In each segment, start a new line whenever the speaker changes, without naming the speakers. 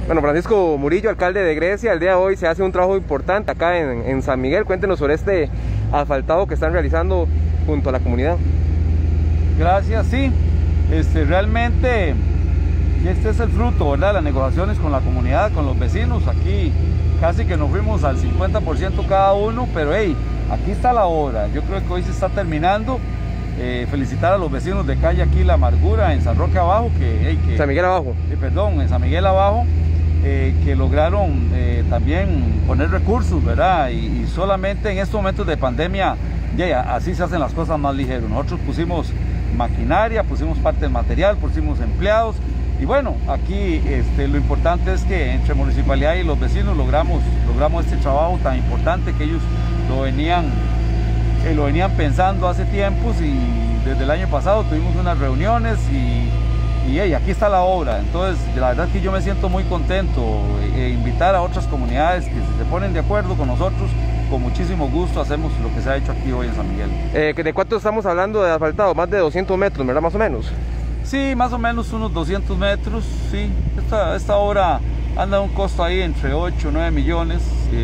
Bueno, Francisco Murillo, alcalde de Grecia, el día de hoy se hace un trabajo importante acá en San Miguel. Cuéntenos sobre este asfaltado que están realizando junto a la comunidad.
Gracias, sí. Realmente este es el fruto, ¿verdad? Las negociaciones con la comunidad, con los vecinos. Aquí casi que nos fuimos al 50% cada uno, pero hey, aquí está la obra. Yo creo que hoy se está terminando. Felicitar a los vecinos de calle aquí La Amargura, en San Roque Abajo,
San Miguel Abajo.
En San Miguel Abajo, que lograron también poner recursos, ¿verdad? Y solamente en estos momentos de pandemia, así se hacen las cosas más ligeras. Nosotros pusimos maquinaria, pusimos parte del material, pusimos empleados, y bueno, aquí lo importante es que entre municipalidad y los vecinos logramos este trabajo tan importante que ellos lo venían pensando hace tiempos, y desde el año pasado tuvimos unas reuniones y aquí está la obra. Entonces la verdad es que yo me siento muy contento, invitar a otras comunidades que si se ponen de acuerdo con nosotros, con muchísimo gusto hacemos lo que se ha hecho aquí hoy en San Miguel.
¿De cuánto estamos hablando de asfaltado? Más de 200 metros, ¿verdad? Más o menos.
Sí, más o menos unos 200 metros, sí. Esta obra anda a un costo ahí entre 8 o 9 millones,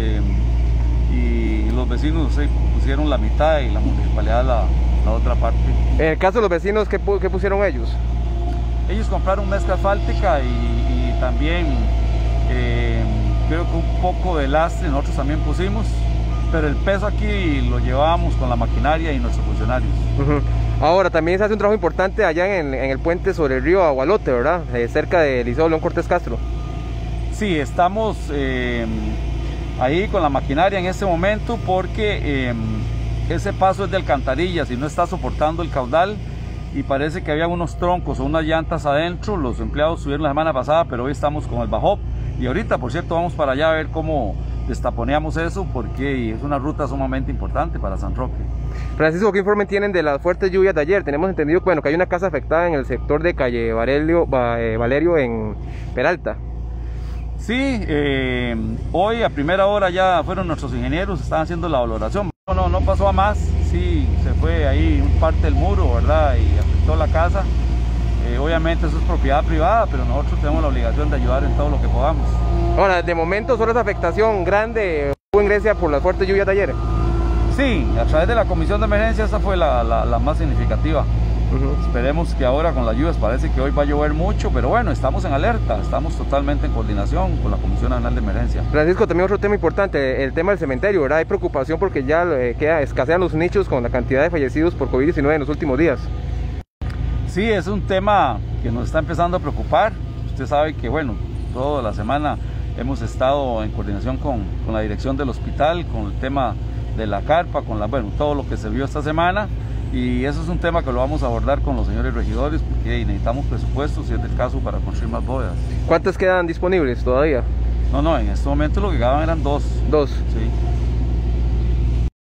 y los vecinos pusieron la mitad y la municipalidad la otra parte.
En el caso de los vecinos, ¿qué pusieron ellos?
Ellos compraron mezcla asfáltica y también creo que un poco de lastre nosotros también pusimos, pero el peso aquí lo llevábamos con la maquinaria y nuestros funcionarios.
Ahora, también se hace un trabajo importante allá en el puente sobre el río Agualote, ¿verdad? Cerca de Liceo León Cortés Castro. Sí,
estamos ahí con la maquinaria en este momento porque ese paso es de alcantarillas y no está soportando el caudal, y parece que había unos troncos o unas llantas adentro. Los empleados subieron la semana pasada, pero hoy estamos con el bajop, y ahorita, por cierto, vamos para allá a ver cómo destaponeamos eso, porque es una ruta sumamente importante para San Roque.
Francisco, ¿qué informe tienen de las fuertes lluvias de ayer? Tenemos entendido que hay una casa afectada en el sector de calle Valerio en Peralta.
Sí, hoy a primera hora ya fueron nuestros ingenieros, estaban haciendo la valoración. No pasó a más, sí, se fue ahí parte del muro, ¿verdad? Y afectó la casa. Obviamente eso es propiedad privada, pero nosotros tenemos la obligación de ayudar en todo lo que podamos.
Ahora, de momento solo esa afectación grande hubo en Grecia por las fuertes lluvias de ayer.
Sí, a través de la comisión de emergencia esa fue la más significativa. Esperemos que ahora con las lluvias, parece que hoy va a llover mucho, pero bueno, estamos en alerta, estamos totalmente en coordinación con la Comisión Nacional de Emergencia.
Francisco, también otro tema importante, el tema del cementerio, ¿verdad? Hay preocupación porque ya escasean los nichos con la cantidad de fallecidos por COVID-19 en los últimos días.
Sí, es un tema que nos está empezando a preocupar. Usted sabe que, bueno, toda la semana hemos estado en coordinación con la dirección del hospital, con el tema de la carpa, todo lo que se vio esta semana. Y eso es un tema que lo vamos a abordar con los señores regidores, porque necesitamos presupuestos, si es del caso, para construir más bóvedas.
¿Cuántas quedan disponibles todavía?
No, en este momento lo que quedaban eran dos.
¿Dos?
Sí.